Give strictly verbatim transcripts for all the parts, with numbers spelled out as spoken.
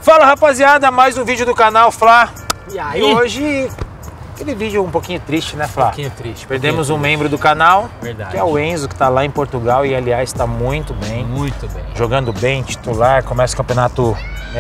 Fala, rapaziada, mais um vídeo do canal Flá. E aí? E hoje, aquele vídeo um pouquinho triste, né, Flá? Um pouquinho triste. Perdemos pouquinho um triste. membro do canal, Verdade. que é o Enzo, que tá lá em Portugal e, aliás, está muito bem. Muito bem. Jogando bem, titular, começa o campeonato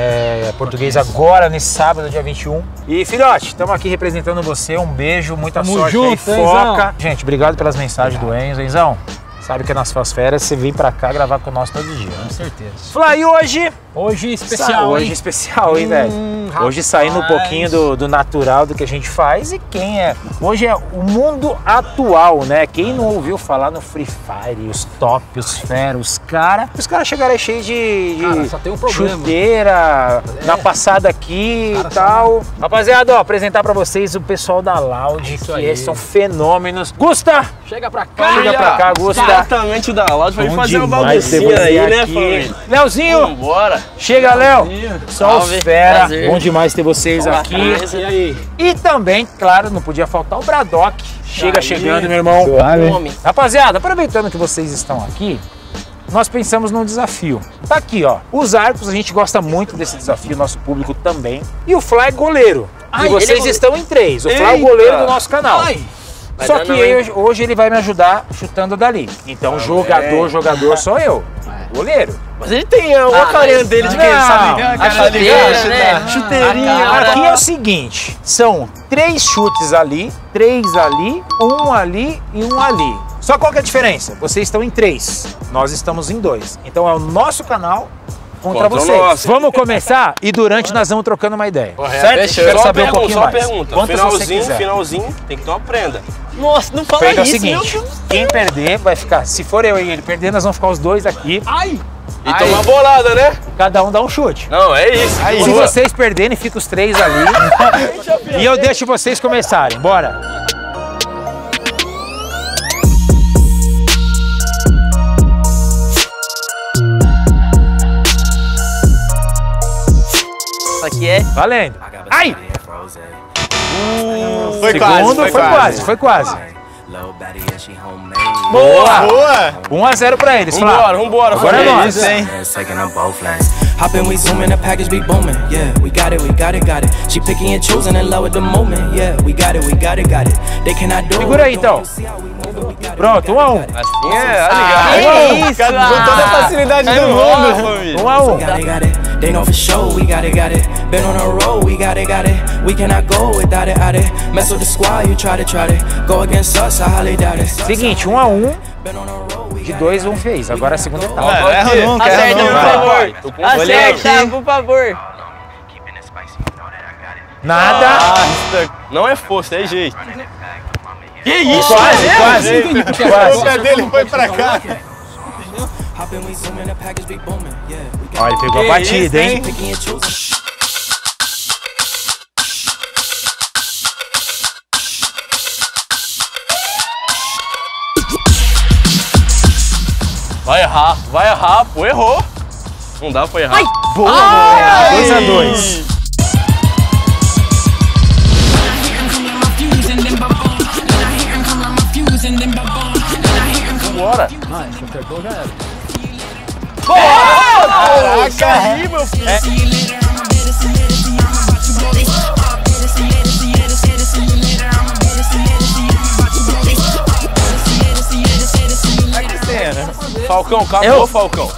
é, português agora, nesse sábado, dia vinte e um. E, filhote, estamos aqui representando você, um beijo, muita Tamo sorte junto, aí, Enzão. foca. Gente, obrigado pelas mensagens do Enzo. Enzão, sabe que nas suas férias você vem pra cá gravar com nós todo dia, né? Com certeza. Flá, e hoje... Hoje especial, Hoje hein? especial, hein, velho? Hum, Hoje saindo um rapaz. pouquinho do, do natural do que a gente faz e quem é... Hoje é o mundo atual, né? Quem não ouviu falar no Free Fire, os top, os fera, os caras... Os caras chegaram aí cheios de, de Cara, só tem um problema. chuteira, É. na passada aqui Cara, e tal. só Rapaziada, ó, apresentar pra vocês o pessoal da Loud, Isso que aí. eles são fenômenos. Gusta! Chega pra cá. Chega pra cá, Gusta. Exatamente da Loud, vai Bom fazer uma demais ter baguncinha você aí, né, aqui. família? Leozinho! Vambora! Chega, Léo! Só os Salve, fera, prazer. bom demais ter vocês Olá, aqui. beleza? E aí? E também, claro, não podia faltar o Bradock. Chega Aí. chegando, meu irmão. Homem. Rapaziada, aproveitando que vocês estão aqui, nós pensamos num desafio. Tá aqui, ó. Os arcos, a gente gosta muito desse desafio, nosso público também. E o Flá é goleiro. Ai, e vocês ele é estão em três. O Flá é o Eita. goleiro do nosso canal. Ai. Só Vai que dando, hein? hoje, hoje ele vai me ajudar chutando dali. Então, jogador, é. jogador sou eu. Goleiro. Mas ele tem a uma Ah, carinha mas- dele de Não, quem sabe? a A chuteira, né? Chuteirinha. A cara. Aqui é o seguinte, são três chutes ali, três ali, um ali e um ali. Só qual que é a diferença? Vocês estão em três, nós estamos em dois. Então é o nosso canal contra, Contra o vocês. nosso. Vamos começar e durante nós vamos trocando uma ideia. Correto. Certo? Fechou. Quero Só saber um pergunta, pouquinho só mais. pergunta. Quantas você Finalzinho, quiser. finalzinho, tem que ter uma prenda. Nossa, não fala Feito é o isso, seguinte, meu Deus. quem perder vai ficar, se for eu e ele perder, nós vamos ficar os dois aqui, Ai. E toma bolada, né? cada um dá um chute. Não, é isso. Se vocês perderem, fica os três ali. E eu deixo vocês começarem. Bora! Isso aqui é... Valendo! Ai! Foi Segundo foi quase, foi quase. Boa! Boa! um a zero pra eles, Flá. Vambora, vambora. Agora é família. nós. Isso, hein? Taking up both lanes. Hopping, we zooming, the package be booming. Yeah, we got it, we got it, got it. She picking and choosing in love with the moment. Yeah, we got it, we got it, got it. They cannot do it. Segura aí, então. Pronto, um a um. Assim é, tá ligado? que isso, com toda a facilidade do mundo, família. um a um. Got it, got it. They know for sure we got it, got it. Been on a roll, we got it, got it. We cannot go without it, out it. Mess with the squad, you try to, try to. Go against us, I highly doubt it. Seguinte, um a um. Been on a roll, we De got dois, um fez. Agora a segunda etapa. Não erra nunca, erra Acerta, nunca. por favor. Tô com um olhei aqui. Acerta, por favor. Nada. Nossa, não é força, é jeito. Que isso? Quase, quase. O Quase. pé dele foi pra cá. Hopping, we zooming, the package be booming. Yeah, we got Olha, ele pegou a Que batida, isso, hein? hein? picking and choosing. Vai errar, vai errar, pô, errou. Não dá pra errar. Boa, dois a dois. Vambora. Ah, se acertou já era. Caraca, aí, meu filho. Falcão, acabou, Eu? Falcão.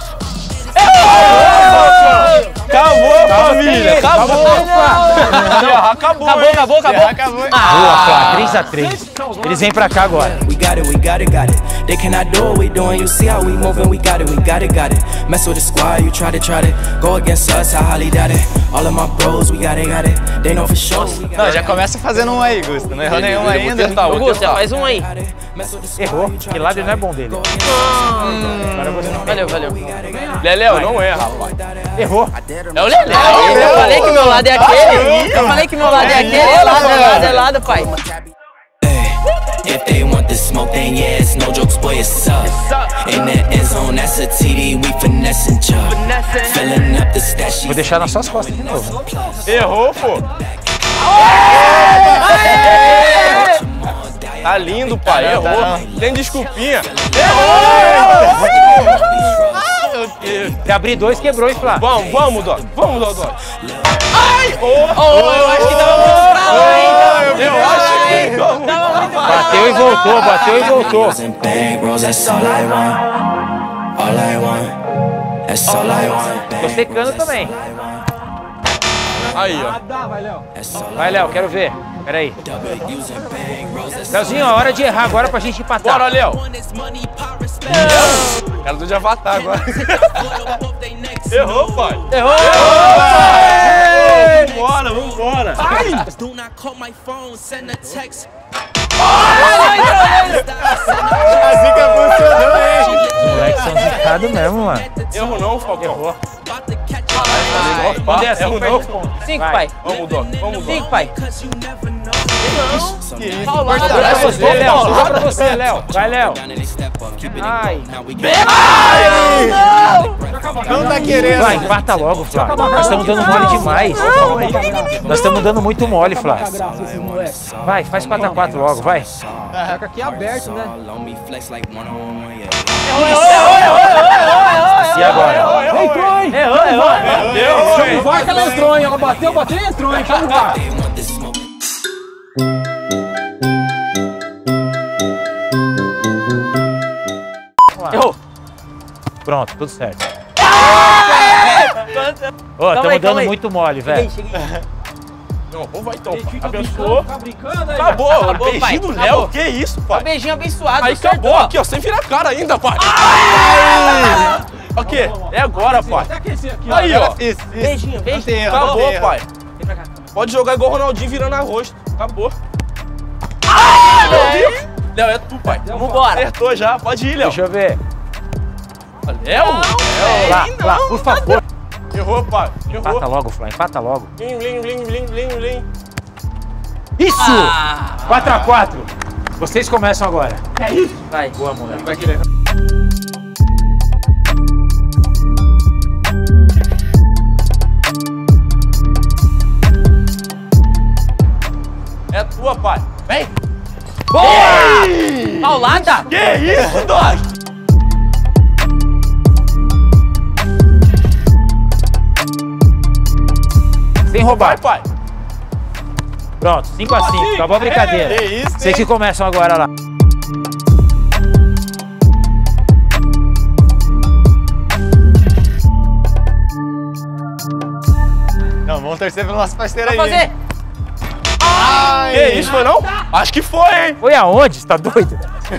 Acabou, acabou, família, acabou. Acabou, acabou, Acabou, acabou, acabou. Boa, Flá, três a três. Eles vêm pra cá agora. We got it, we got it, got it. They cannot do what we doing. You see how we moving? We got it, we got it, got it. Mess with the squad, you try to, try to. Go against us, I highly doubt it. All of my bros, we got it, got it. They know for sure. We got Não, já começa fazendo um aí, Gusto. Não errou nenhum Vou ainda. tentar, vou Augusto, já tentar. faz um aí. it. Mess with the squad, Errou, you try que to, lado try não é to. bom dele. Go against us, Valeu, valeu. Leléo, não erra, rapaz. Errou. É o Lelé. Eu falei que meu lado é aquele. Eu falei que meu lado é aquele. É lado, é lado, é lado, pai. If they want the smoke, then yeah, it's no jokes, boy, it's up. In the end zone, that's a T D, we finessing job. Filling up the stash. Vou deixar nas suas costas de novo. Errou, pô. Tá lindo, pai, errou. Tem desculpinha. Eu Meu Deus. Se abrir dois, quebrou, hein, Flá? Vamos, vamos, Dog. Vamos, Dog. Dog. Ai! Oh, oh, eu acho que tava muito pra lá, hein? Eu acho que tava muito Tava muito pra lá. Bateu e voltou, bateu e voltou. That's all I want. All I want. That's all I want. Tô secando também. Aí, ó. Vai, Léo, quero ver. Pera aí. Léozinho, a hora de errar agora pra gente empatar. Bora, Léo. Cara do de Avatar agora. Errou, pai. Errou! Vambora, vambora. Do not call my phone, send a text. Assim que funcionou, hein? Os moleques são zicados mesmo, mano. Erro não, Falcão. Errou. Quando é assim, erro perde não. ponto. Cinco, Vai. pai. Vamos, Dog. Vamos, Dog. Cinco, pai. Vai pra você, Léo. Vai pra você, Léo. Vai, Léo. Ai. Não tá querendo. Vai, empata logo, Flá. Nós estamos dando mole demais. Nós estamos dando muito mole, Flá. Vai, faz quatro a quatro logo, vai. Fica aqui aberto, né? E agora? Entrou, hein? Errou, errou. Deu, Não vai que ela entrou, hein? Ela bateu, bateu e entrou, hein? Vamos lá. Errou. Pronto, tudo certo. Ô, Calma estamos aí, calma dando aí. muito mole, velho. Não, vamos vai então, pai. Fica Abençoou. Tá brincando aí? Acabou, Acabou, beijinho pai. do Acabou. Léo. Que isso, pai? Um beijinho abençoado. Aí acabou acertou. aqui, ó, sem virar a cara ainda, pai. O quê? É agora, pai. Até aquecer aqui, ó. Aí, ó. Isso, isso. Beijinho, Não beijinho. tem erro, não tem Acabou, erro. pai. Vem pra cá. Pode jogar igual o Ronaldinho virando arroz. Acabou. Ai, meu Deus. Léo, é tu, pai. Vambora. Acertou já. Pode ir, Léo. Deixa eu ver. Léo? Flá, Flá, por favor. Errou, pai. Empata Errou. logo, Flá, empata logo. Blim, blim, blim, blim, blim, blim. Isso! Ah, quatro a quatro. Vocês começam agora. vai. Boa, moleque. Vai querer. É tua, pai. Vem. Boa! Paulada! Que isso, Dog? Sem roubar. Vai, pai. Pronto, cinco a cinco. Acabou a brincadeira. Que isso, Vocês que começam agora lá. Não, vamos torcer pelo nosso parceiro aí. Vai fazer! Ai. Que isso, foi não? Acho que foi, hein? Foi aonde? Você tá doido?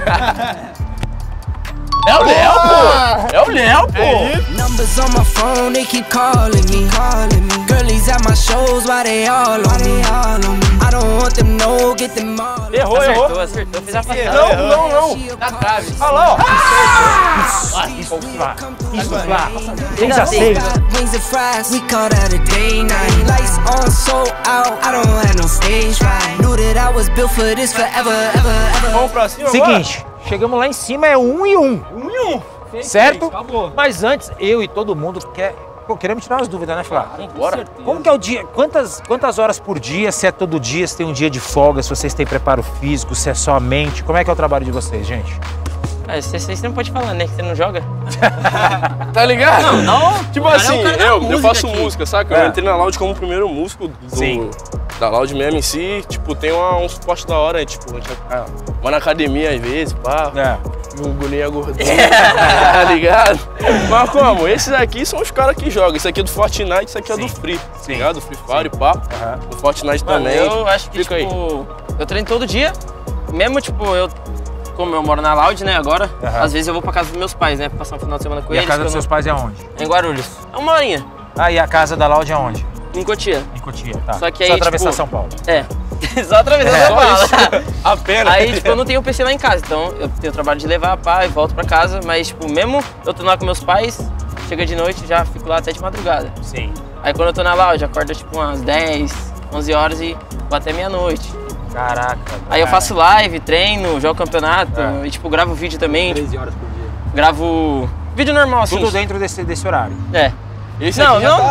É o Léo, pô. É o Léo, pô. Numbers on my phone, they keep calling me, calling me. Girlies at my shows, why they all on me, all on me. I don't want them, no, get them all. Errou, Acertou, errou. acertou. Fiz a facada. Não, não, não. Na trave. Olha lá, ó. Isso, Flá. Isso, Flá. seis a seis. Wings and fries, we call that a day night. Lights on, so out, I don't have no stage fright. Knew that I was built for this forever, ever, ever. Vamos pra cima agora. Seguinte, chegamos lá em cima, é um e um. Um e um. Certo? Acabou. Mas antes, eu e todo mundo quer... Pô, queremos tirar umas dúvidas, né, Flá? Bora. Como que é o dia? Quantas, quantas horas por dia? Se é todo dia, se tem um dia de folga, se vocês têm preparo físico, se é só a mente. Como é que é o trabalho de vocês, gente? Ah, você, você não pode falar, né? Que você não joga. Tá ligado? Não, não. Tipo Cara, assim, é um cara da eu, eu música faço aqui. música, saca? É. Eu entrei na Loud como primeiro músico do, Sim. da Loud mesmo em si. Tipo, tem uma, um suporte da hora, tipo, a gente vai, vai na academia às vezes, pá. É. Um bolinho gordinho, tá ligado? Mas como? Esses aqui são os caras que jogam. Esse aqui é do Fortnite, esse aqui é do Free, tá ligado? Do Free Fire, pá. Aham. Do Fortnite Mano, também. eu acho que, Fica tipo, eu treino todo dia. Mesmo, tipo, eu... Como eu moro na Loud, né, agora, Aham. às vezes eu vou pra casa dos meus pais, né, pra passar um final de semana com E a eles. casa que dos eu seus pais é onde? não- Em Guarulhos. É uma horinha, Ah, e a casa da Loud é onde? em Cotia. Em Cotia, tá. Só que aí, Só atravessar tipo, São Paulo. É, só atravessando É, São Paulo. Apenas. Aí, tipo, eu não tenho o P C lá em casa, então eu tenho o trabalho de levar pá e volto pra casa, mas, tipo, mesmo eu tô lá com meus pais, chega de noite, já fico lá até de madrugada. Sim. Aí quando eu tô na Loud, acordo, tipo, umas dez, onze horas e vou até meia-noite. Caraca. Aí eu cara. faço live, treino, jogo campeonato, É. e, tipo, gravo vídeo também, tipo, treze horas por dia. gravo vídeo normal, assim. Tudo dentro desse, desse horário. É. Esse Não, aqui já não, tá é.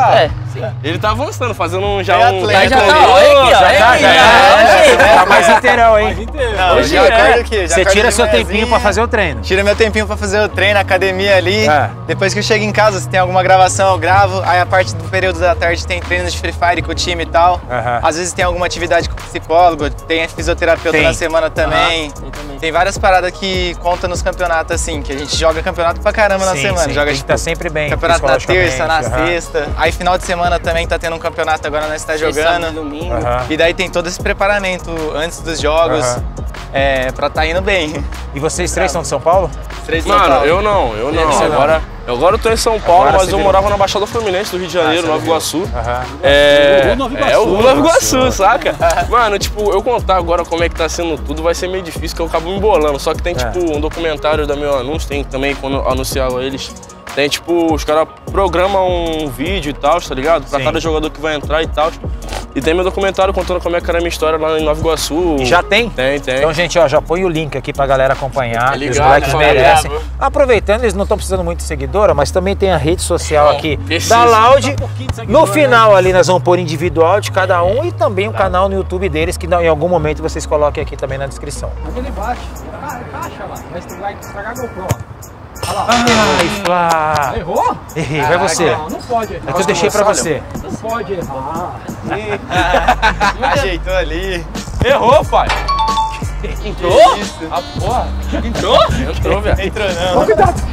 Ele tá avançando, fazendo um, já É um... atleta. Já tá, olha aqui, ó. Já tá, já é, Tá mais inteirão, hein? Não, Hoje já é. acordo aqui. Já Você acordo tira de seu manhãzinha, tempinho pra fazer o treino. Tira meu tempinho pra fazer o treino, academia ali. É. Depois que eu chego em casa, se tem alguma gravação, eu gravo. Aí a parte do período da tarde tem treinos de Free Fire com o time e tal. Aham. Às vezes tem alguma atividade com o psicólogo, tem fisioterapeuta Tem. na semana também. Eu também. Tem várias paradas que contam nos campeonatos, assim, que a gente joga campeonato pra caramba na Sim, semana. sim, Joga tem que tipo, tá sempre bem. campeonato na terça, na psicologicamente, aham. sexta. Aí final de semana também tá tendo um campeonato, agora nós tá Sábado e jogando. domingo. Aham. E daí tem todo esse preparamento antes dos jogos, Aham. é, pra tá indo bem. E vocês três são de São Paulo? Três de São Mano, Paulo. eu não, eu não. Você não. Agora, agora eu tô em São Paulo, Agora mas você eu virou. morava na Baixada Fluminense do Rio de Janeiro, você Nova virou. Iguaçu. Aham. É, O Nova é o Iguaçu. Nova Iguaçu, saca? Mano, tipo, eu contar agora como é que tá sendo tudo vai ser meio difícil, que eu acabo me embolando. Só que tem, É. tipo, um documentário da Meu Anúncio, tem também, quando eu anunciava eles, tem, tipo, os caras programam um vídeo e tal, tá ligado? Pra Sim. cada jogador que vai entrar e tal. E tem meu documentário contando como é que era a minha história lá em Nova Iguaçu. E já tem? Tem, tem. Então, gente, ó, já põe o link aqui pra galera acompanhar, Tá que os ligado, moleques família. merecem. Aproveitando, eles não estão precisando muito de seguidora, mas também tem a rede social Não, aqui precisa. da Loud. pouquinho de No seguidor, final ali nós vamos pôr individual de cada um e também o canal no YouTube deles, que em algum momento vocês coloquem aqui também na descrição. Mas ele bate. Cara, caixa lá. Vai estragar, estragar meu pro. Ai, Flá! Errou? Errei, vai você. Não, não pode errar. É que eu deixei pra você. Não pode errar. Ajeitou ali. Errou, pai! Entrou? Isso. Ah, porra! Entrou? Entrou, velho. Entrou não. Cuidado.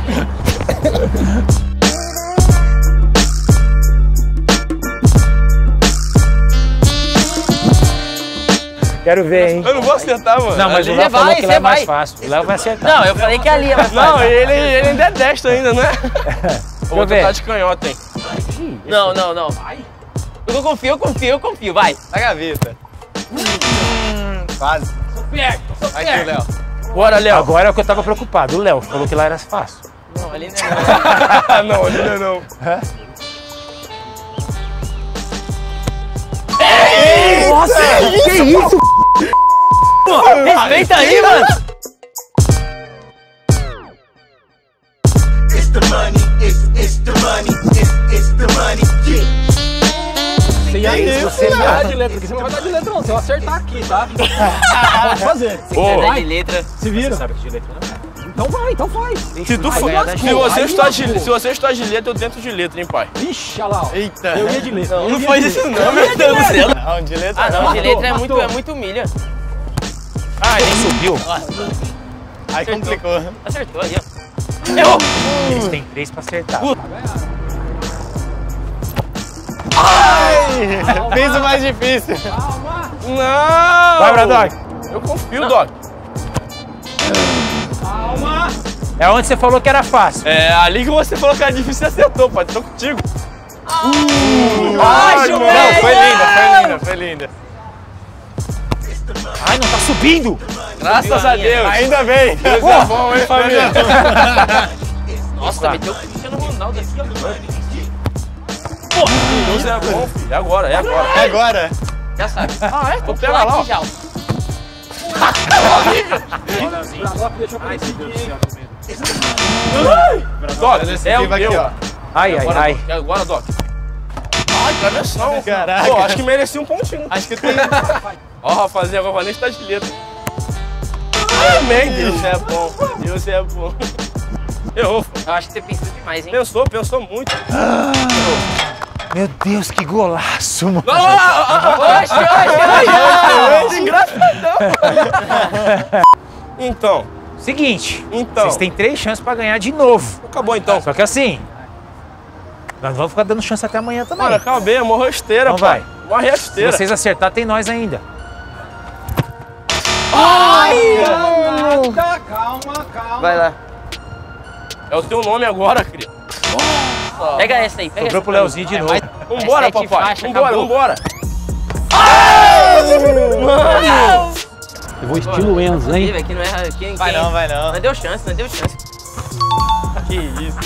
Quero ver, hein? Eu não vou acertar, mano. Não, mas o Você Léo falou vai, que você lá é mais vai. fácil. O Léo vai acertar. Não, eu falei que ali é mais Não, fácil. ele, ele ainda é destro ainda, né? Eu vou ver. tentar de canhota, hein? Não, não, não. Eu confio, eu confio, eu confio, vai. Na gaveta. Hum, quase. Sou perto, sou Aqui, perto. Léo. Bora, Léo. Agora é o que eu tava preocupado. O Léo falou que lá era fácil. Não, ali não é. não, ele não, não. Nossa, que isso? Respeita aí, mano. Você ia isso, você não vai não. dar de letra aqui. Você não vai dar de letra, não. Você vai acertar aqui, tá? Pode fazer. Ô, Vai de letra. Se vira. Sabe que de letra não é. Então vai, então faz. se, tu Vai for, ganhar da se, gente. você Aí estudar de, lascou. se você estudar de letra, eu tento de letra, hein, pai? Ixi, olha lá, ó. Eita. Eu ia de letra. eu Não ia faz de isso letra. não, meu Deus do céu. Não, de letra Ah, não, não. de letra é Matou, muito, matou. é muito milha. Ah, ele subiu. Aí complicou. Acertou aí, ó. Errou! Eles têm três pra acertar. Ai, fez o mais difícil. Não! Vai, Bradock. Eu confio, Doc. Calma. É onde você falou que era fácil. É ali que você falou que era difícil, você acertou, pai. Tô contigo. Ai, mano. Não, foi linda, foi linda, foi linda. Ai, não tá subindo. Graças a Deus. Ainda bem. Deus é bom, hein, família? Nossa, meteu o Cristiano Ronaldo aqui, ó. Deus é bom, filho. É agora, é agora. É agora. Já sabe. Ah, é? Tô pega lá, ó. já. ó. Doc, é o Viva aqui, meu. ó. Ai, ai, Agora, ai. Doc. É agora, Doc. Ai, travessão. Caraca. Pô, acho que merecia um pontinho. Acho que tem. Ó, rapaziada, agora nem está de letra. Amém, Deus é bom. Deus é bom. Errou. Eu acho que você pensou demais, hein? Pensou, pensou muito. Meu Deus, que golaço, mano. Oxe, oxe, oxe. Engraçadão. Então, Seguinte, Então. vocês têm três chances pra ganhar de novo. acabou então. Só que assim, nós vamos ficar dando chance até amanhã também. Mano, acabei, morreu esteira, Então pai. vai. Morre a Se esteira. vocês acertar, tem nós ainda. Calma, calma, calma. Vai lá. É o teu nome agora, cria. Pega essa aí, pega Sobrou essa. pro Leozinho de novo. Vambora, É sete papai. faixa, Vambora, acabou. vambora. Eu vou estilo Enzo, hein? Aqui não erra. Quem, Vai quem- não, vai não. Não deu chance, não deu chance. Que isso.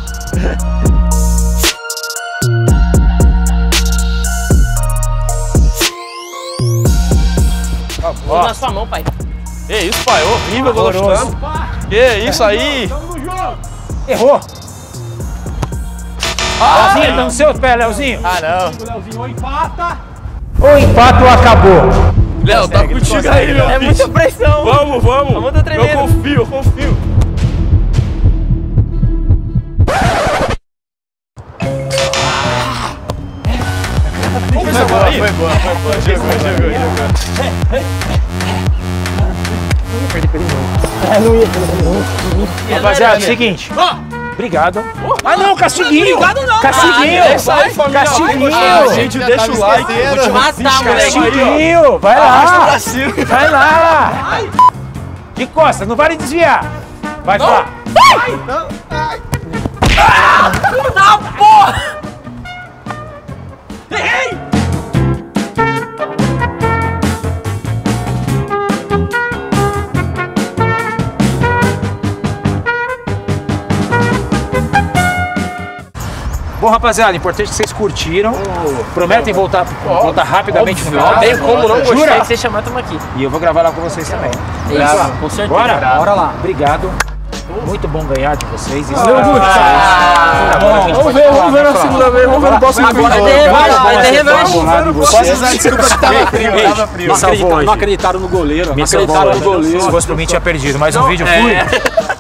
Vou na sua mão, pai. Que isso, pai. Horrível, Horroroso. gostando. Que isso aí. Tamo no jogo. Errou. Leozinho, tá nos seus pés, Leozinho. Ah, não. O Leozinho ou empata. Ou empate ou acabou. Léo, tá contigo aí, meu É filho. muita pressão. Vamos, vamos. A mão tá tremendo. Eu confio, eu confio. Foi boa, foi boa, foi boa. Jogou, jogou, jogou. Rapaziada, é o seguinte. Obrigado. Ah, não, castiguinho. Obrigado não, Castiguinho. É isso aí, família. Castiguinho. Gente, deixa o like. esquecendo. Vou te Matar, moleque. Castiguinho. Vai lá. Vai lá. De costas, não vale desviar. Vai, Flá. Puta porra! Bom, rapaziada, importante que vocês curtiram. Prometem voltar, voltar rapidamente no canal. Não tem como não Gostei gostar. que você chamar, tamo aqui. E eu vou gravar lá com vocês também. Isso, com certeza. Bora? Bora lá. Obrigado. Muito bom ganhar de vocês. Isso Meu Deus. Tá bom, a gente Vamos pode ver, falar vamos ver na na segunda vez. Vamos ver no próximo vídeo. Vai ter revanche, vai ter revanche. Posso usar a desculpa que tava frio, tava frio. Me salvou Acreditaram, hoje. não acreditaram no goleiro. Me Não salvou acreditaram hoje. no goleiro. Se fosse por mim, tinha perdido. Mais um vídeo, fui.